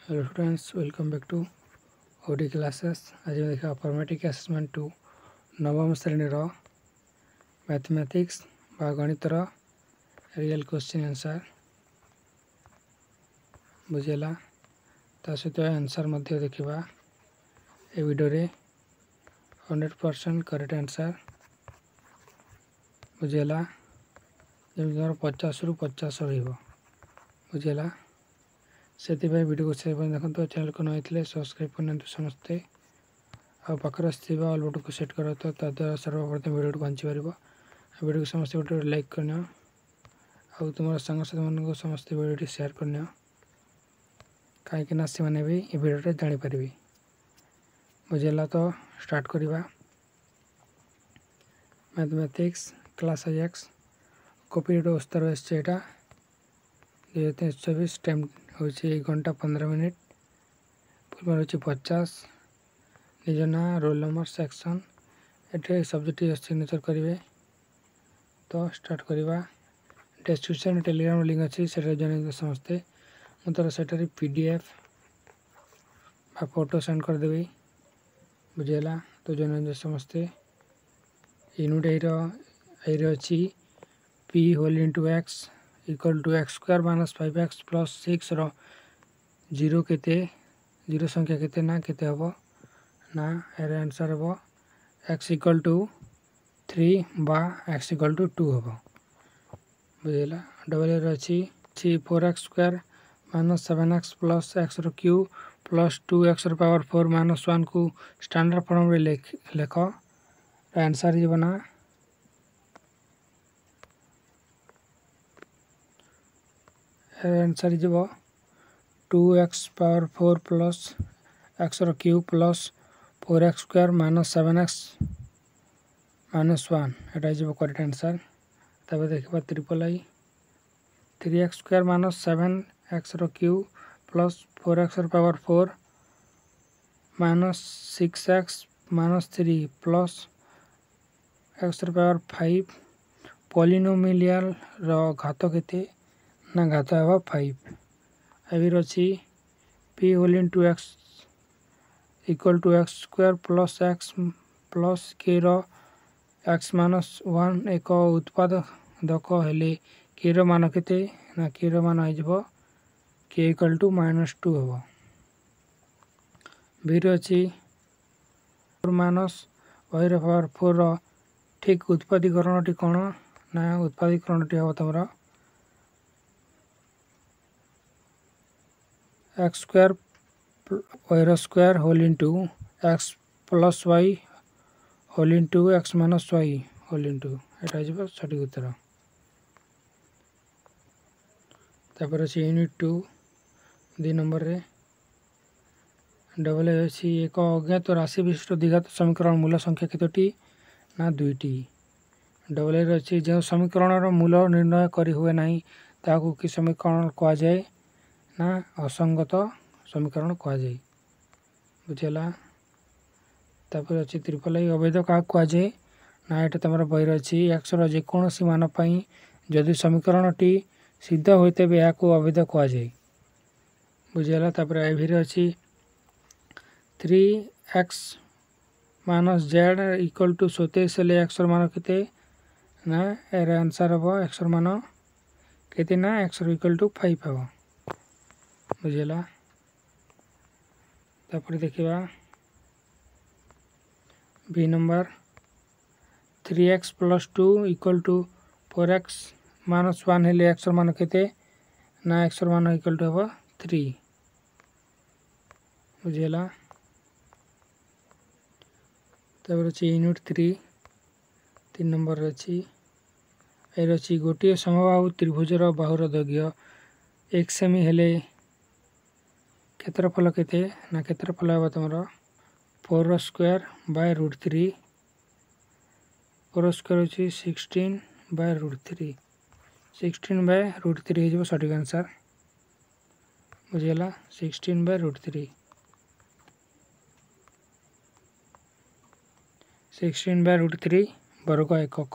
Hello students, welcome back to OD classes. आज देखा अफर्मेटिक असेसमेंट टू नवम श्रेणी मैथमेटिक्स बा गणितर रियल क्वेश्चन आंसर बुझेगा ता सहित आंसर देखा ए वीडियो 100% करेक्ट आंसर बुझेगा जमी 50 रु 50 बुझेगा से वीडियो को शेयर देखो। चैनल को नई सब्सक्राइब करना समस्ते आखिर ऑल बटन को सेट कर तो द्वारा सर्वप्रथम वीडियो को पहुँची पार। वीडियो को समस्त वीडियो लाइक करनी आ तुम सांगसाथी मान समस्त वीडियो शेयर करनी कहीं से मैंने भी ये वीडियो जापर बुझेगा। तो स्टार्ट करवा मैथमेटिक्स क्लास एक्स कॉपी उस्तार एटा 2023-24 टाइम हूँ 1 घंटा 15 मिनिट फुल हूँ 50 निज ना रोल नंबर सेक्शन ये सब्जेक्ट सिग्नेचर करेंगे। तो स्टार्ट करवा डिस्क्रिप्शन टेलीग्राम लिंक अच्छी से जन समस्ते मुझे से पीडीएफ फोटो सेंड करदेवी बुझेगा। तो जन समस्ते यूनिट ए अच्छी P whole into x equal to x square minus 5x plus 6 zero केते जीरो संख्या केते ना केते हम ना यार आंसर हम x इक्वल टू 3 बा x इक्वल टू 2 हम बुझेगा। डबल एर अच्छी 4x square minus 7x plus x cube plus 2x power 4 minus 1 को स्टैंडर्ड फॉर्म रे लेख आंसर जी बना आंसर जब 2x power 4 plus x cube plus 4x square minus 7x minus 1 एटा जब करेक्ट आंसर। तब देखा triple I 3x square minus 7x cube plus 4x power 4 minus 6x minus 3 plus x power 5 polynomial घात केते ना घात है 5 एविर अच्छी P whole into x equal to x square plus x plus k x minus 1 एक उत्पादक हेले के मान केते ना के मान हो के इक्वल टू -2 हम बीर अच्छी 4 माइनस वही पावर 4 ठीक उत्पादीकरण टी कौन ना उत्पादीकरण टी हम तुम x square y square whole into x plus y whole into x minus y whole into यहाँ सठिक उत्तर। तापर अच्छे यूनिट 2 2 नंबर रे डबल अच्छी एक अज्ञात राशि विशिष्ट द्विघात समीकरण मूल संख्या केतोटी ना 2टी। डबल अच्छी जो समीकरण मूल निर्णय करी हुए ना ताकू कि समीकरण कह जाए ना असंगत समीकरण कह जाए बुझेगा। तापर अच्छी ट्रिपल आई अवैध क्या कह जाए ना ये तुम बहर अच्छी एक्स जेकोसी मान जदि समीकरण टी सिद्ध होते या अवैध कह जाए बुझेगा। तापर एभिर अच्छी 3x minus z equal to 27 हेल्ले एक्स मान केते ना यार आंसर हम एक्स मान केते ना एक्स इक्वल टू 5 हम बुझेगा। तापर देखा B number 3x plus 2 equal to 4x minus 1 हेल्ले एक्स मान केते ना एक्स मान इक्वल टू हम 3 बुझेगा। तापर अच्छी यूनिट 3 3 नंबर अच्छी यार अच्छी गोटे समबाहु त्रिभुजर बाहुर दैर्घ्य 1 सेमी हेले क्षेत्रफल केते ना क्षेत्रफल हम तुम 4 स्क्वायर बाय √3 4 स्क्वायर अच्छी 16 बाय √3 16 बाय √3 हो सठिक आंसर बुझेगा। 16 बाय √3 16 बाय √3 वर्ग एकक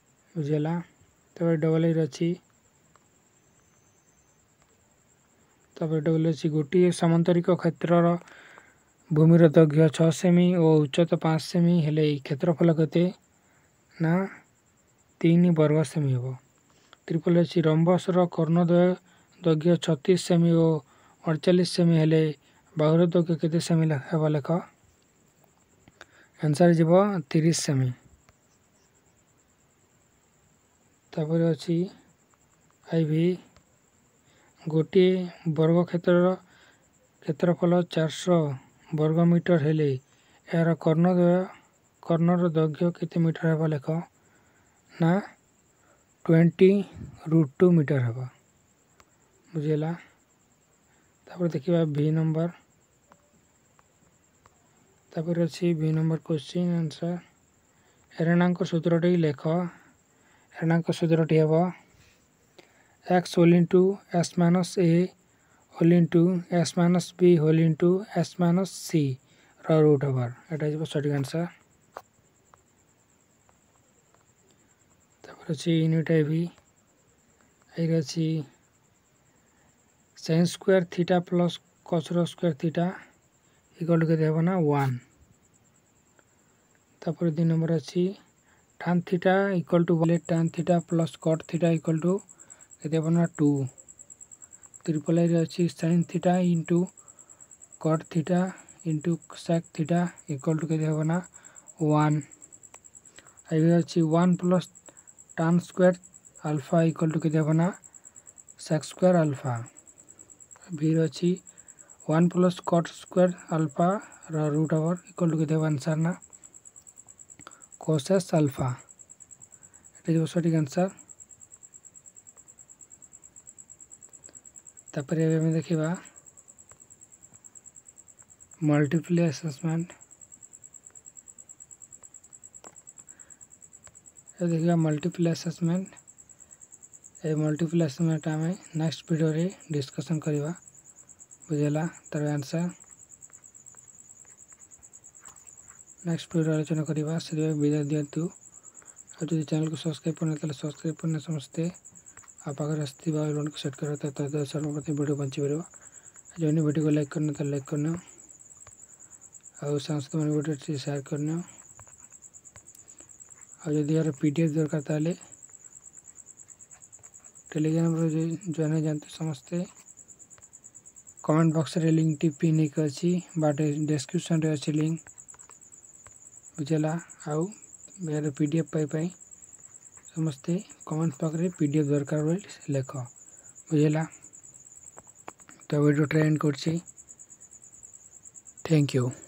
बुझेगा। तो डबल अच्छी तापर एटा बोले अछि गोटे समांतरिक क्षेत्रर भूमिर दैर्घ्य 6 सेमी और उच्चता 5 सेमी हेले क्षेत्रफल केते ना 3 वर्ग सेमी हेबो। त्रिपल अछि रंबसर कर्णद्वय दैर्घ्य 36 सेमी और 48 सेमी हेले बाहुर दैर्घ्य केते सेमी हेबा लेख। आंसर जीवो 30 सेमी। तापर अछि आईवी गोटे वर्ग क्षेत्रफल 400 वर्ग मीटर हेले यार कर्णर दैर्घ्य केते मीटर हेबा लेख ना 20√2 मीटर हेबा बुझेला। तापर देखिबा बी नंबर। तापर अछि बी नंबर क्वेश्चन आंसर एरणांक सूत्रटी लेख। एरणांक सूत्रटी हेबो x whole into s minus a whole into s minus b whole into s minus c र रूट ओवर एटा इज सटीक आंसर। तापर अछि यूनिट आईवी आईर अछि sin square theta plus cos square theta equal to केते हेबो ना 1। तापर 2 नंबर अछि tan theta equal to tan theta plus cot theta equal to केते हेबो ना 2। ट्रिपल आई रे अछि sin theta into cot theta into sec theta equal to केते हेबो ना 1। आई अछि 1 plus tan square alpha equal to केते हेबो ना sec स्क्वायर अल्फा। बी अछि 1 प्लस cot स्क्वायर अल्फा र रूट ओवर इक्वल टू केते हेबो आंसर ना cos अल्फा एटा इज सटीक आंसर। तापर एबे देखिबा मल्टीपल असेसमेंट। ए देखिबा मल्टीपल असेसमेंट। ए मल्टीपल असेसमेंट आमे नेक्स्ट वीडियो रे डिस्कशन करिबा बुझेला। तार आंसर नेक्स्ट वीडियो आलोचना करिबा से विदाय दियंतु। आ जदि चैनल को सब्सक्राइब करने तले सब्सक्राइब करने समस्ते आ पाखर आस्थिबा बेल आइकन को सेट करता त सर्वप्रथम वीडियो पहुंची परिबो। जने वीडियो को लाइक करने तले लाइक करनो आ समस्त मन वीडियो शेयर करनो। आ जदि यार पीडीएफ दरकार ताले टेलीग्राम रे जॉइन हो जानते समस्ते। कमेंट बॉक्स रे लिंक टी पिन एक अछि बा डिस्क्रिप्शन रे अछि लिंक बुझेला। आउ मेरे पीडीएफ पाई समस्ते कमेंट बॉक्स रे पीडीएफ दरकार बोली लेख बुझेला। तो वीडियो ट्रेंड करछि। Thank you.